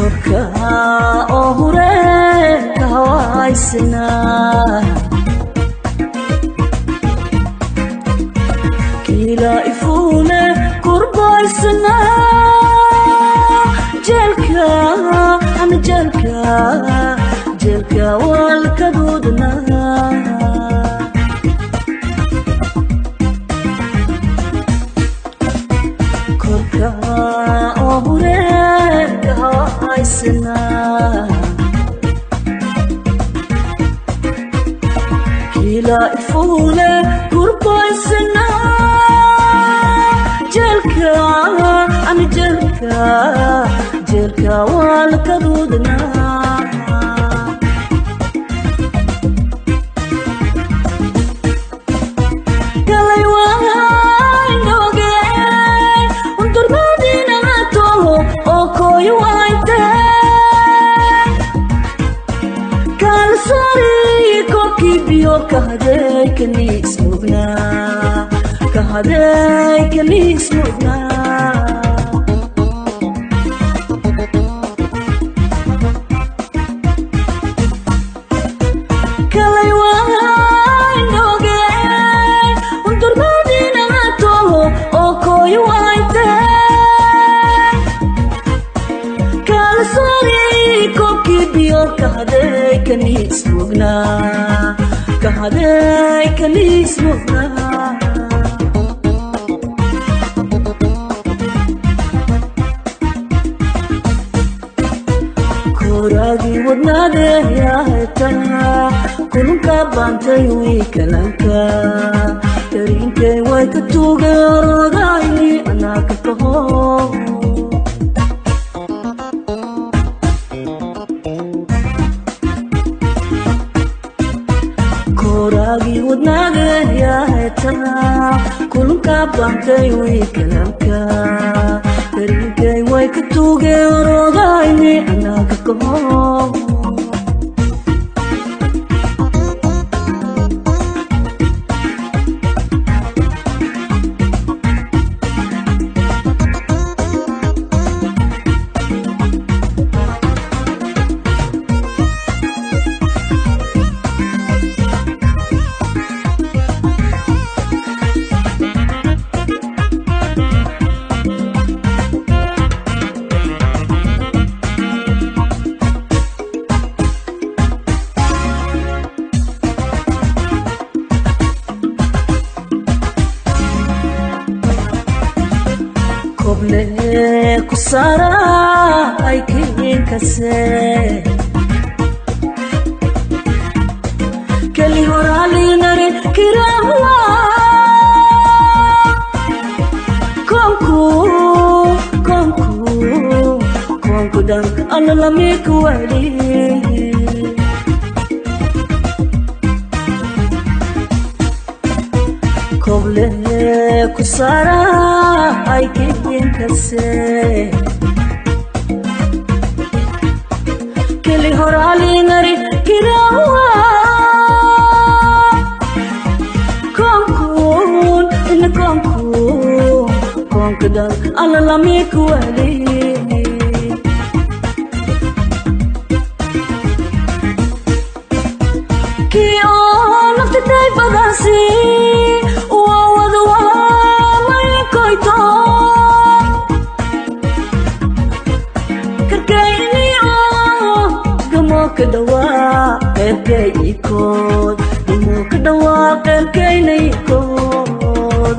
korka oo hureenka hawaysana kila ifune kurbaysana jelka ana jelka walkadudna korka oo hureenka hawaysana kila ifune kurbaysana jelka ana jelka walkadudna galay waaynoge undurmadina toho oo koyo waayte kalsari koki biyo kahday kanismugna kalay waaynoge undurmadina toho oo koyo waayte kalsari koki biyo kahday kanismugna koragi wadnade yahetana kulunka bantay wiikalanka darinkay way ka tugeerodayni anaka kaho koragi wadnade yahetana kulunka bantay wiikalanka darinkay way ka tugeerodayni anaka kaho koble kusara ay kinkase keli horali nare kirawa konku dan analami kuwali koble kusara ay kinkase keli horali nari kirawa konku dan alalami kuwali ki oo naftatay badasi kadawa qeybkay ikood dumo kadawa qeybkayna ikood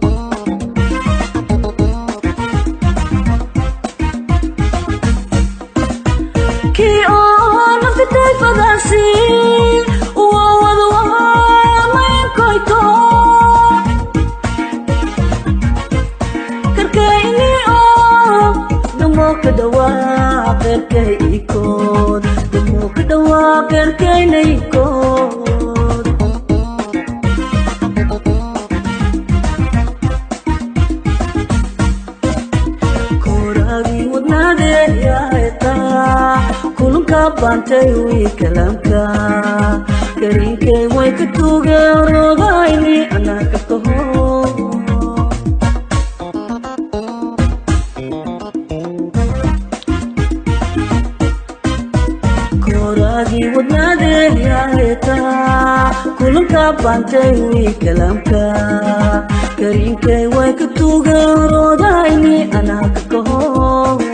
ki oo naftatay badasi maynkoyto karkayni oo dumo kadawa qeybkay ikood kadawa qeybkayna ikood koragi wadnade yaeta kulunka bantay wiikalanka darinkay way ka tugeerodayni anaka kaho koraagii wadnaade yaayta kulanka bantay wii kalamka kariinkay way ka tuugan roodayni anaa ka kaho